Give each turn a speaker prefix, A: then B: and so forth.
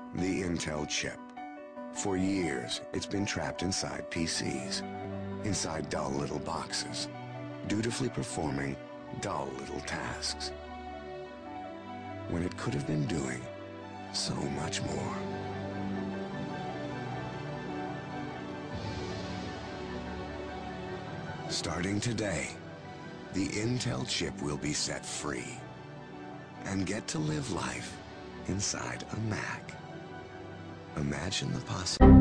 A: The Intel chip. For years, it's been trapped inside PCs, inside dull little boxes, dutifully performing dull little tasks, when it could have been doing so much more. Starting today, the Intel chip will be set free and get to live life inside a Mac. Imagine the possibility.